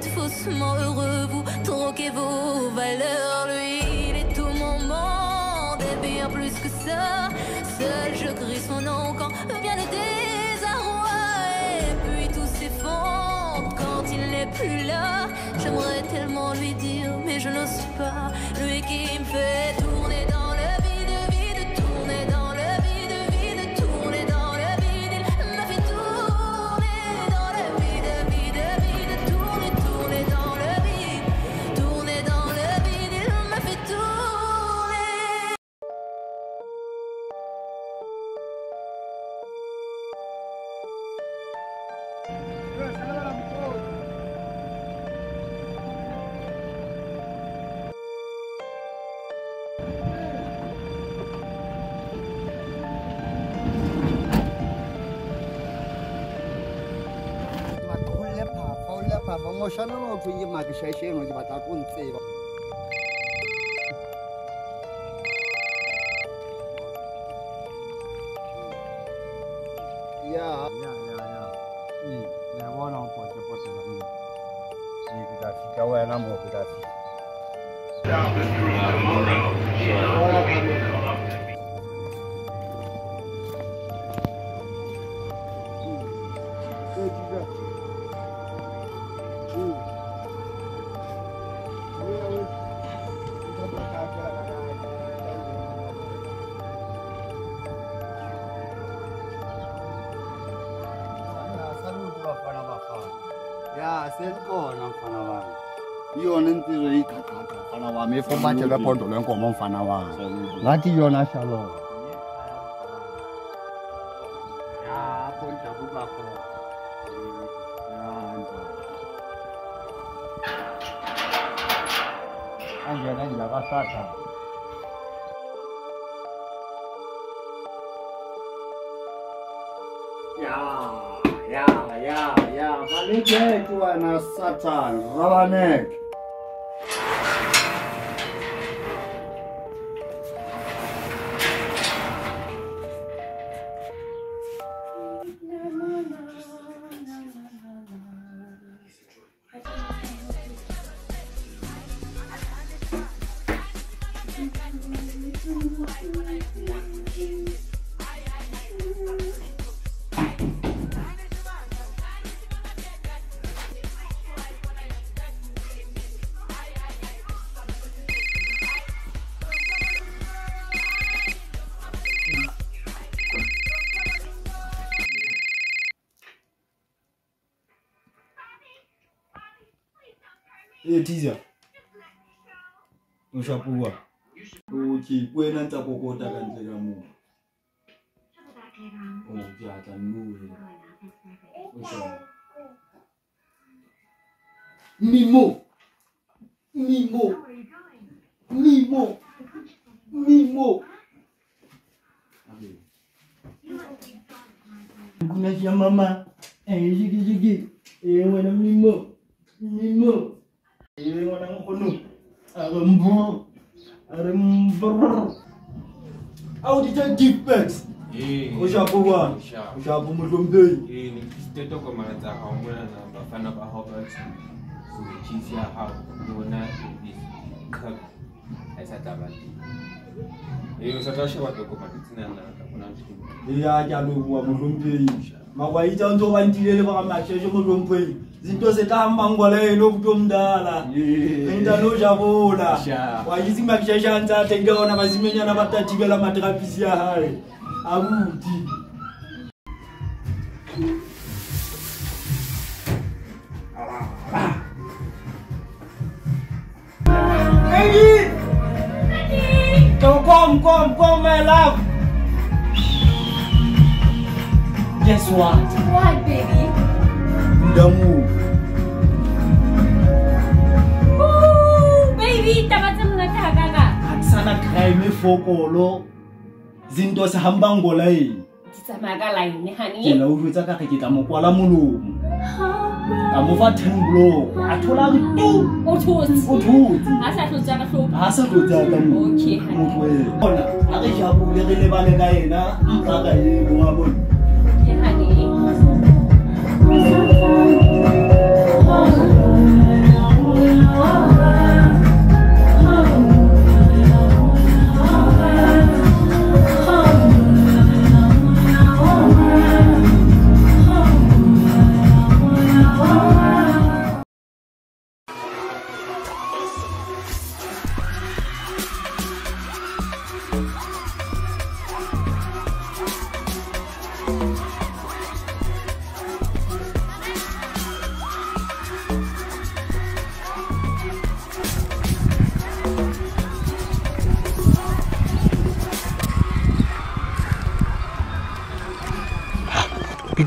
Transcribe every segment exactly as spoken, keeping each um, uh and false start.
êtes faussement heureux, vous troquez vos valeurs. Lui, il est tout mon monde et bien plus que ça. Seul je crie son nom quand vient le désarroi. Et puis tout s'effondre quand il n'est plus là. J'aimerais tellement lui dire, mais je n'ose pas. Lui qui me fait tourner dans le vide, vide, tourner dans le vide, vide, tourner dans le vide. Il m'a fait tourner dans le vide, vide, vide, tourner, tourner dans le vide, tourner dans le vide. Il m'a fait tourner. Emotional tu yang Maakshesh E no jabata kun se. Ya, ya, ya, ya. Ni, ni awak nak buat apa sebab ni? Ni kita jauh yang nama kita. Ya, saya kau nak fanawa. Yo nanti rei kata fanawa. Me forma cakap pun dolen kau mau fanawa. Nanti yo nak shalom. Ya, pun jabu bako. Ya, anja nanti jaga sasa. Ya. Ya, ya, ya, balik je tu anak satan, rawanek. Eh, teaser. Ushapuwa. Uki kwena ntakokota kanzela mu. Oh, jata nuwe. Usha. Mimo. Mimo. Mimo. Mimo. Kuna kia mama. Eh, jigi jigi. Eh, wana mimo. Mimo. Ini orang penuh, arembu, arembu. Aku tidak give backs. Eh, kau siapa buat? Kau siapa belum deh? Eh, ni kita tu kau mana tak kau mana nak bafan apa hal tu? So, cheese ya hal, dona ini kau, saya tak berani. Eh, saya tak siapa tu kau mana tu nak nak kau nak tu. Iya, jalu buat belum deh. Mawai jangan tu wanti dia lepas Maakshesh belum deh. Zinto setamba ngwale no kutomdala enda no jabula wayizi Maakshesh anza tenga ona bazimenya na batatigela matrapisi ya hale abuti Baby come come come my love. Guess what? What, baby? Damu. Ooh, baby, tabatsam na kagaga. Sana crime fokolo. Zinto sa hambangola eh. Tsamaga line ni hani. Ke la utlwetsa ka ke tla mo kwala molomo. Ha. Ka mo fa ten blow. A thola tu. O thotsi. O thotsi. Ha sa tlotsa ka hlopa. Ha sa tlotsa ka mo. Okay, honey. Bona, a re jabule re lebale ka yena, mpa ka yena wa bona. Okay, honey.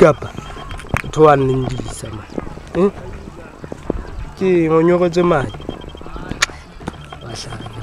Ikapa to anindisa man. Eh? Ke ngonyoko tse mali. Bahlala.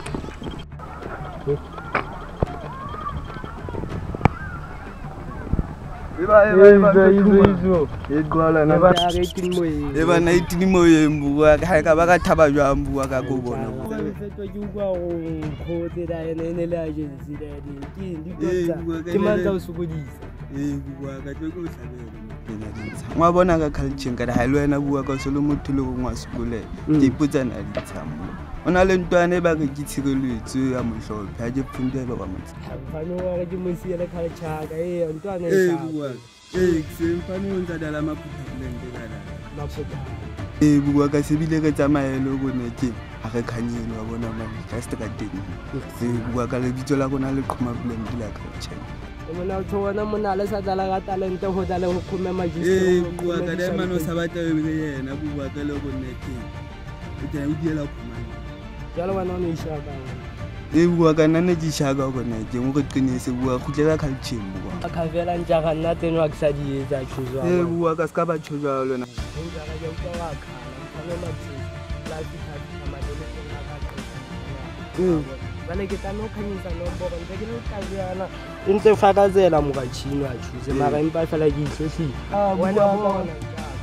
Eba eba eba izo igwala na ba eighteen moye. Eba nineteen moye mbuwa ka ka ba ka thaba jwa mbuwa ka go bona. Fetwa ke utlwa go nkgotse da ene ne le agency da di ke ndi totsa. Ke mantsa o sokodisa. Eh bua ka tlo go sabela. Ngwa bona ka culture ka ha le wena bua ka solo motho le go ngwa sekole. Ke ipotsa na di tsammo. Ona le ntwane ba ke tshireletse ya mohlophe ha ke phunde ba ba motse. Fano wa ke mo siela culture ka e ntwane eh bua eh ke fano ntsa dala maphutha lente kana maphutha eh bua ka sebile ke tsamaelo go ne ke ha re khanyelo wa bona ba just ka teng eh bua ka le bitso la gona le qhoma blend la culture mona o tsona mona le sa dala ga talente ho dala ho khome magistro eh bua ka da mano sa batla e yena bua ka le go ne ke o tla o diela khoma jalo wana o ne ishaka e bua ka nna di shaka go ne ke mo go qinise bua go tlela culture bua ka vela njaga nna teno wa ka di etsa tshuzwa e bua ka ska ba tshuzwa lona njaga ya utlwa ka khala ma tsi la di ka amadele ka ka ka bale ke tano khanyisa no mboba ntse ke le ka yana ntse fakazela mo ka chino a chuze mara impa fela di hlosi wena bona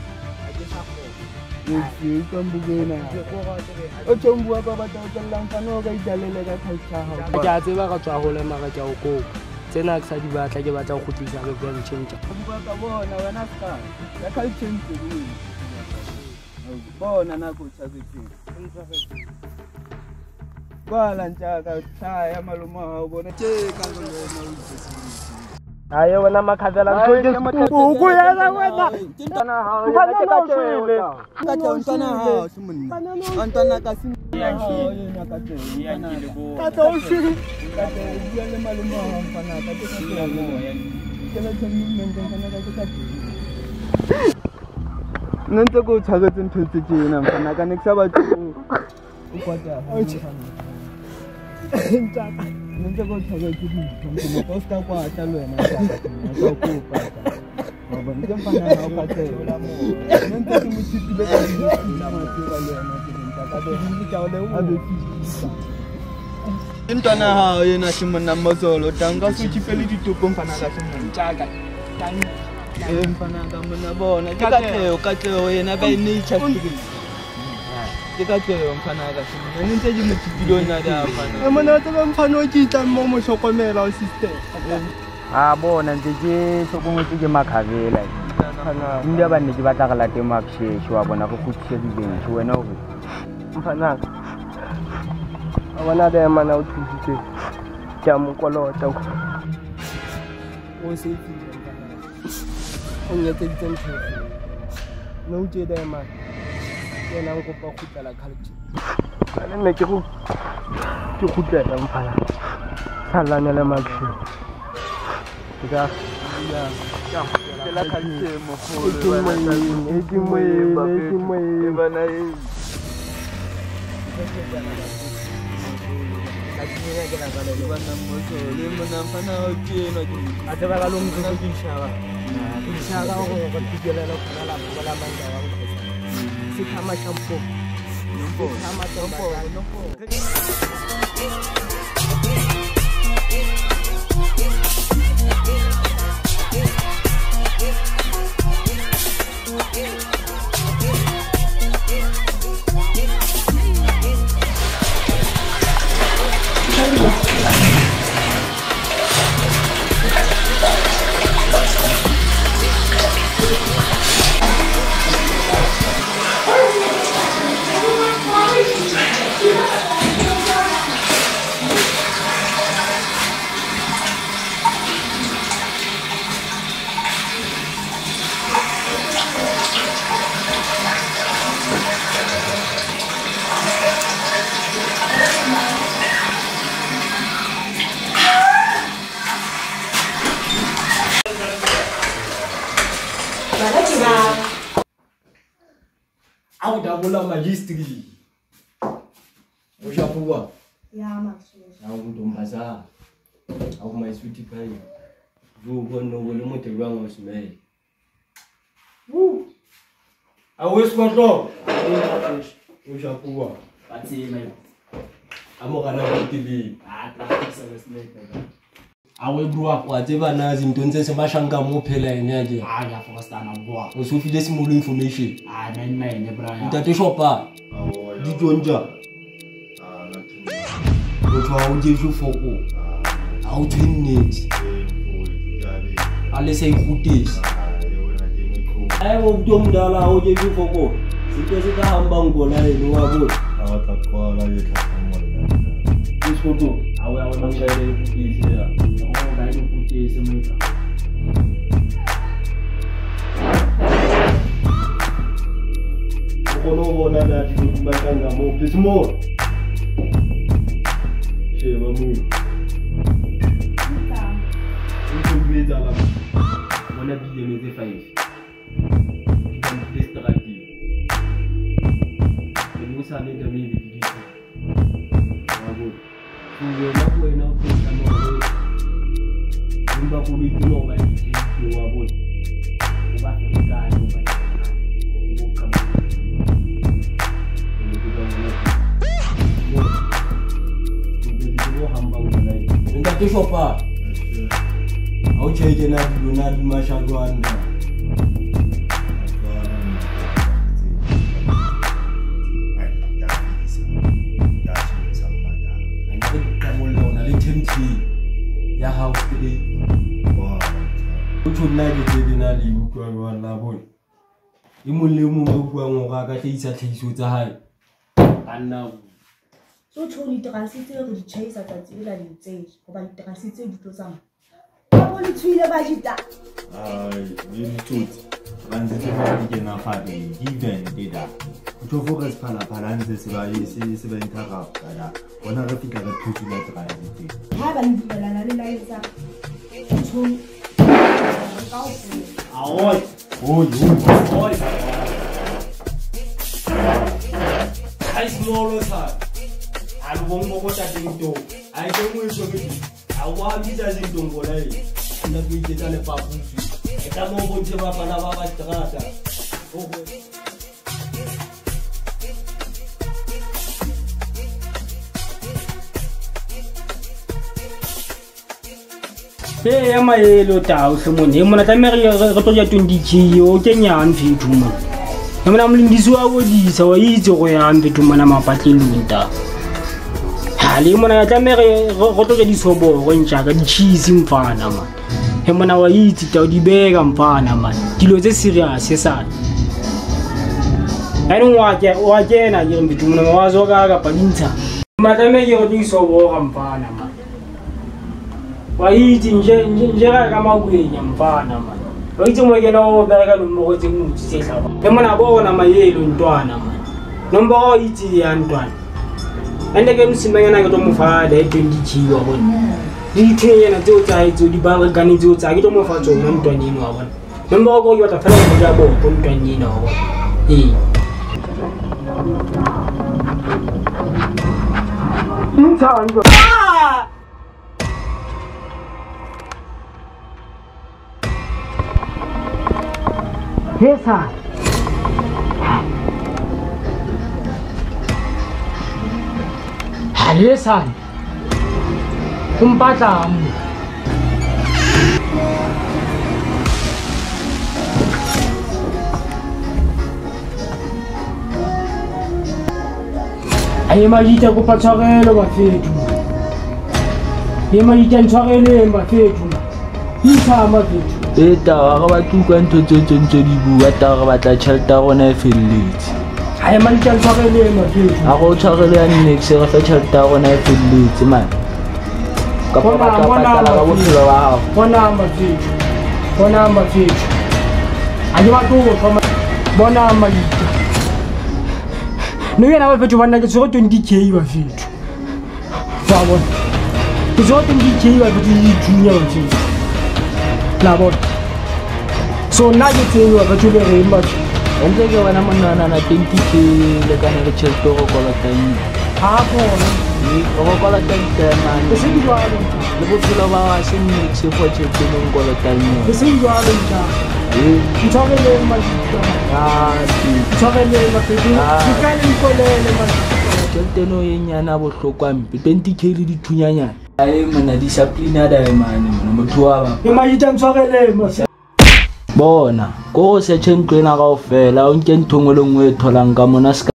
ke kambugena o tshombuwa ba ba tlang fano ka idalele ka culture ha ke a tseba ka tswa go le mara ke a go kopa tsena ke sa di batla ke batla go khutlisa ke go change bua ka bona wena ska ya culture ntse bona na go tsabetse bala ntaka tsaya maloma ha bona ke ka go lona aye wena makhavela uku yana wena ntana ha ntana ka tshele ka ntana ha simunna ntana ka simunna ya ka tshele ya ke le bo ka tsoshi ka tshele le maloma ha mpana ka tshele ya mo ya ke le tshele mente kana ka tshele nntse go tshagetse ntse tsena mpana ka nexa ba tlo o kwata ha ntaka nentse go tshagetse di mo go ska kwa tla lwena ka go kopa ba ba ntse mpana ha o ka tshela mo nentse ke mo tshitile ka di la mo tsela lwena ke ntaka be ndi ka le o be ntana ha yena simonna mozolo tanga su tshipele ditopo mpana ka simonna ntaka tani e mpana ka mona bona ke ka tleo ka tleo yena ba nature spirit ke ka tleo mpana ka simonna nentse di mo tshipile ona da mpana e mona tsa mphano ke tla mo mo hlokomela o sister a bona ntse ke hlokometse ke makhavela ndi ba ne ke batla ga late Maakshesh wa bona go khutse dileng tso wena o mphana a bona da mana o thusitse ke mo kolota o se file o nyetse ditsentsho no tse da mana yena go pa khutla culture kana ne ke go ke khutla mphana salana le Maakshesh ya ya ya la culture mo go ke mo e ke mo e ke mo e bana e Kaya kaya kaya le bana mo so le mona mpana o tsena di ate ba lo mtso go dishaba dishaba go go tikelela go la go la manga wa go se thama champo nompo thama champo nompo Au da bola magistri. O Japua. Ya Maakshesh. Au ndombaza. Au my sweetie pie. Vous bonne no le mote rang o smell. Awes kotlo. O ja bua. Ba tseme. A mo kana ba tv. Ah, tla fisa le snake. Awe bro wa tseba na zinto ntse se mashanka mo phela ene ya ke. Ah, ya fokastana bua. O so file simolo information. Ah, nine nine bra ya. Ntate shopa. Di jonja. Ah, nathi. O tshwa o je jo foko. A o twinnet. Ale se ikutisa. Ai wo mntu omdala o je jo foko. Sike sika hamba ngola ene wa bo. Awatakwala yethakamona. Iskoto. Awe awe mangele ikutisa ya. Oh, ga ile futhi semeka. Kono bona na di batanga mo pismo. Che mamu. Nta. Nto beza la. Bona bile meze five. Nta distracti. Ni sa ne dami di di. Bravo. Tuwe na ko na ko na no. Nimba ko bi no ba di di wa bo. Ba ka ka no ba. Ntate shopa. Au cheje na duna mashagwana. Ya house today. Wow. Uthi nake tse na le utlwa ba la bona. E mo le mo bua ngo ga ka tlisa tlhiso tsa hae. Anna. So tshoni transitse re di chaser tsa tsela di tse go ba transitse di tlo tsama. Ba bole tswile ba jita. Ai, yini tuti. Banze tshwana ke na fadi, even dida. Utho focus phala phala nse se ba se se ba interrupt kada. Bona re fika re thuti la tsaya dite. Ha ba ndibelana le laetsa. Tshoni. Aoi. Oi, oi. Oi. Ai smolo sa. Al bongo ko ta dinto. Ai ke mo iso ke. Awa biza zinto ngola e. Ina ku iketsa le papusi. E ka mo bontshe ba bana ba ba strata. O go. Hey, ya maelo tao semone. E mona tla re re tlo ja twenty K o kenyang fethu mo. E mona mlindisi wa go disa wa itse go ya fethu mona mapatlelong ta. Ha le mona tla re go tlo ja disobo go ntja ka di cheese mfana man. E mona wa itse ta di bega mfana man. Dilo tse serious sa. Ai no wa ke wa kena ke fethu mona wa zo ka ka palintsha. Mona tla me ke go disobo ga mfana man. Waiti nje nje ka makwenya mfana man. Waiti mo ke no bereka lo mo go tse mo tse hlaba. E mona bona mayelo ntwana man. Nomba o iti ya ntwana. Ende ke msimanyana ke to mo fa le twenty K wa bona. Di thenya tse o tsa itse di ba re gane tse o tsa ke to mo fa tsona ntwana eno wa bona. Nomba go yo ta fela mo ja bo ko ntwana eno wa bona. Eh. Ntando. Ah! Esa. Esa. Kumpatang. Ai majita ko patshwarelo ba fethu. Ye majita ntshwarele ba fethu. Isa ma fethu. Eta ga ba tuka ntho tse tse tse di bua ta ga batla tšhelete gona e felletse. Ai majita ntshwarele ma fethu. A go tshwarele ya next re fa tšhelete gona e felletse man. Ka pa ba ka patala ba bophelo ba gago. Bona ma fethu. Bona ma fethu. Anye ba tlo go bona majita. No yena ba fethu bana ke tshwere twenty K ba fethu. Wa bona. Ke tshwere twenty K ba fethu di junior ba fethu. La bona. So na ke tseo ba fethu le re mba. Ntse ke bona monana na twenty K le kana le tšhelete go kolota eng. Ha bona. Go kolota eng man. Ke se di jwalo. Le bophelo ba wa se nne se fo tšhelete le go kolota eng. Ke se di jwalo nta. Ntshwareleng Ntshwareleng Makhedi ke ka le nkolele tjhelete eno e nyana bohlokwa mpe twenty k le dithunyanyana ae mona discipline a daemane mona motho wa ba ke majita ntshwareleng bona ko go search ntlo ena kaofela o nke ntho ngwe le ngwe e tholang ka mona ska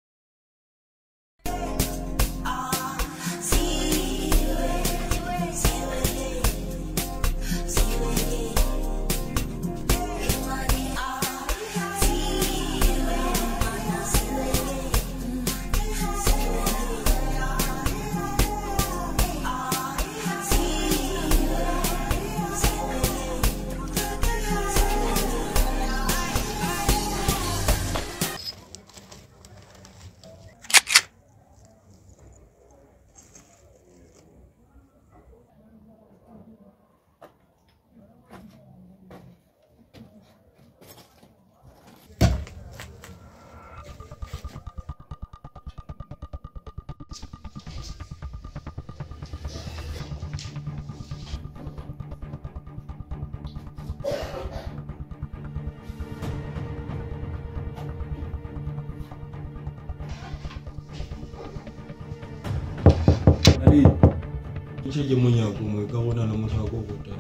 Ke ke monyako mo ka gona le motho a go bota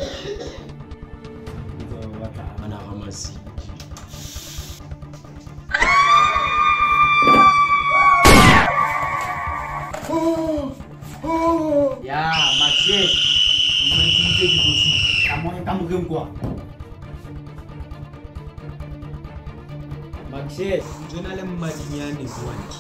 ba ba tla bana ga masi ya Maakshesh o mentse ke tsosi ka mo ka mo keng kwa Maakshesh jona le mmadinyane bwanti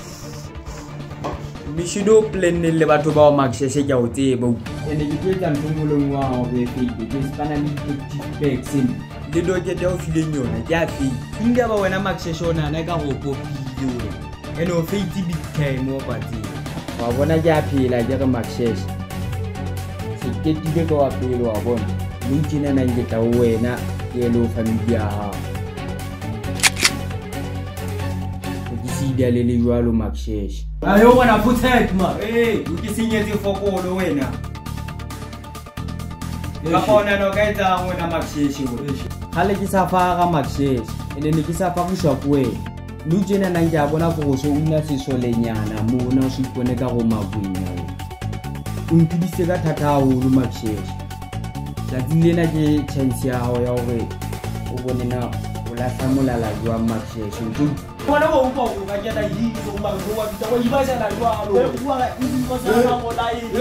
Mishido plan le batho ba Maakshesh ke a o tseba ene ke tsetsa nthongolong wa ho be fake ke spana le bags le dokete o fileng yona ke a fake inga ba wena Maakshesh ona na ka go popile we ene o fake big time o batsi wa bona ke a phela ke re Maakshesh se ke tile ka wa pele wa bona mintjina na nge tla wena ke le o family ya ha le le jwalo Maakshesh ayo bona protect ma eh o ke senyetse fokolo wena ka bona no ka etsa wena Maakshesh we khale ke sa fara Maakshesh ene ne ke sa fa bushakwe lu jena na nja bona go so una se solenyana mona o se ipone ka go mabunya o ntidise ka thata ho lu Maakshesh la dilena ke chance ya ho ya hore o bone na o la samolala jwa Maakshesh ntse bona go upa go ka jana hi go ba go wa bitsa go ibasa la jwa alo e bua ga e bua sa go la e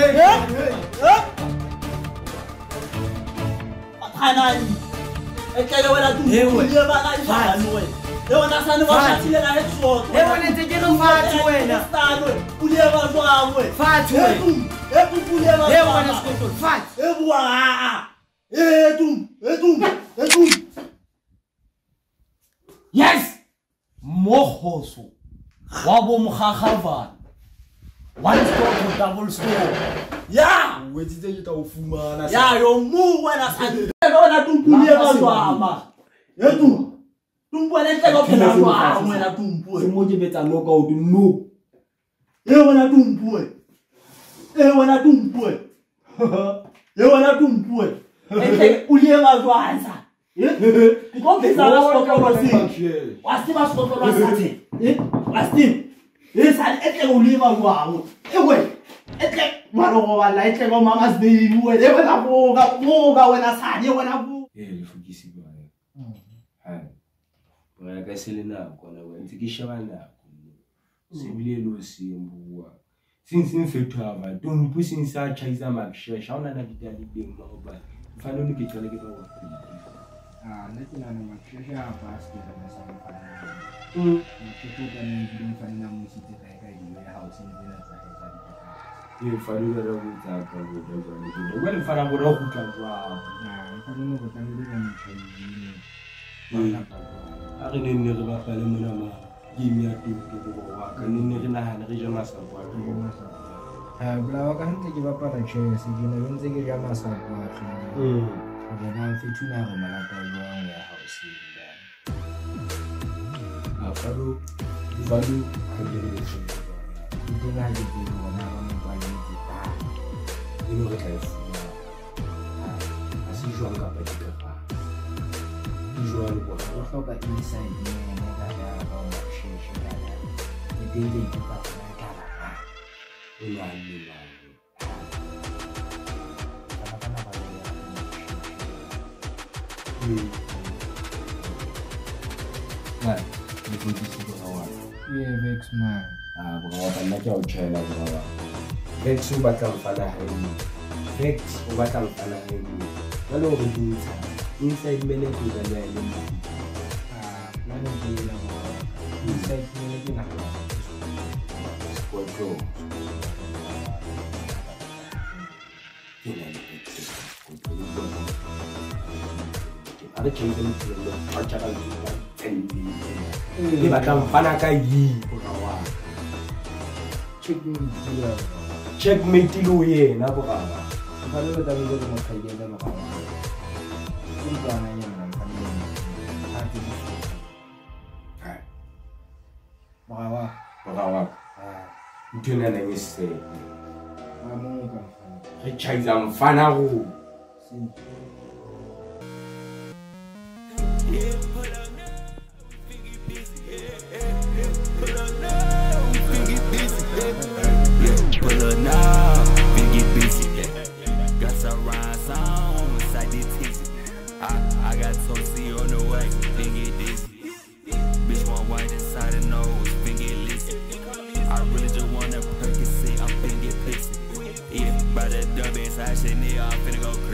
athanani e kele wena tu le ba la fa no e e wona sa ne ba shathile la e tso e wona tse ke no fatsi wena stano o le ba jwa we fatsi we e bu bu le ba e wona skotlo fatsi e bua a e tu e tu e tu yes Mohoso wabo mkhaghavana one store to double store ya wetsitse ke ta o fumana ya yo mu wena sa bona tumpulie ba jwama yetu tumpole tle go phela jwa wena tumpue se mo ke betsa no ka o di no e wena tumpue e wena tumpue e wena tumpue e ulie ba jwansa eh go pesa la skotlo se wasti ba skotlo sa te eh wasti eh sa etle go lema jwang e we etle maro go ba la etle go mama se di we e wena go ga go ga wena sa di wena go eh le fukisi ba ha ba ka se le na kona wa ntse ke shebana se bile lo se mbua since in fetwa ba don't push inside chaisa Maakshesh ha ona na ditali beng ba ba fana le ke tsale ke ba wa ah nna ke nana Maakshesh a ba se ke ba sa fa mm ke go ka nne di mfa nna mo se tse kae kae di ya house ni dina tsa ka tsa di e fa le re go tsa ka go da go ne go le fara go ra go tla jwa ah fa le mo go tla le ga motšhedi a re ne ne re ba pale mona ma game ya tuto go wa ka ne ne re nahana re jana sa kwa go ah bla wa ka ntse ke ba para chess ke ne ntse ke ja masa kwa mm ga ba fetuna go malaka jwa ya house a falo falo ka dire le se ke la ke di bona ba mo ba le di ta ino re tla e fuma a se jwa ka ba di ka jwalo kwa o hloka inside mo ne ka ya ba o Maakshesh ka ya ke teng ke ka bona ka ba o la lela kana kana ba ya mm man ni go di siko ka wa Yeah, Vex man. ah bro wa nna ke o tshela bro Vex o batla go fana ha ene Vex o batla go fana ha ene ba lo go dintsha inside mele ke ba le le Ah, none of you know. Inside me, you know. squad go kena ni ada cengeng cengeng acara ni tendi ni batla go fana ka yi bro wa Check me, dear. checkmate lo yena bro wa Kalau kita bisa dengan kaya dan kawan, ini pelanggan yang nampak ini hati ini. hai Bawa, bro wa ah, ntona na ngi se kamu kan. re chaiza mfana go Si. Pull up now, finna get busy. Got some rhymes on, side this easy. I, I got Tosi on the way, finna get dizzy. Bitch want white inside the nose, finna get lizzy. I really just wanna Percocet, I'm finna get pissy. Yeah, by the dub inside shit, nigga, I'm finna go crazy.